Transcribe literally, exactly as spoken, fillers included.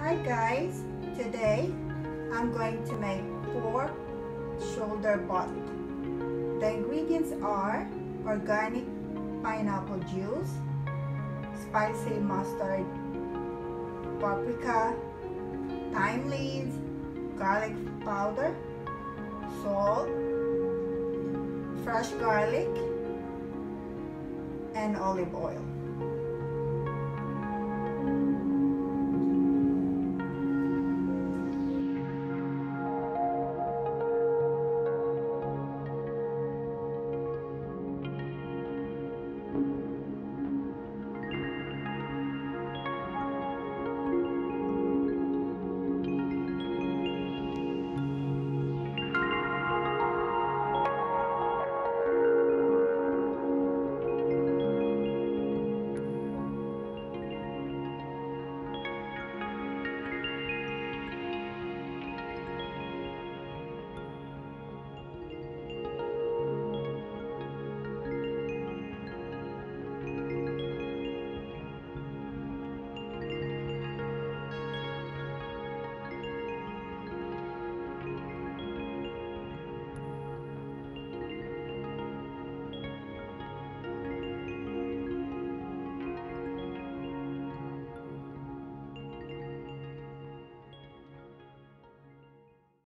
Hi guys, today I'm going to make pork shoulder butt. The ingredients are organic pineapple juice, spicy mustard, paprika, thyme leaves, garlic powder, salt, fresh garlic, and olive oil.